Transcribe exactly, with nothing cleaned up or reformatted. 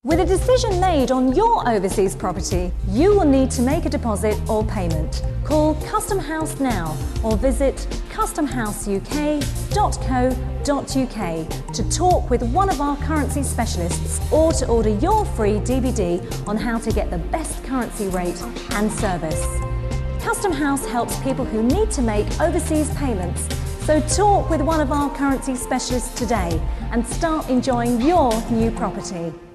With a decision made on your overseas property, you will need to make a deposit or payment. Call Custom House now or visit custom house U K dot co dot U K to talk with one of our currency specialists or to order your free D V D on how to get the best currency rate and service. Custom House helps people who need to make overseas payments, so talk with one of our currency specialists today and start enjoying your new property.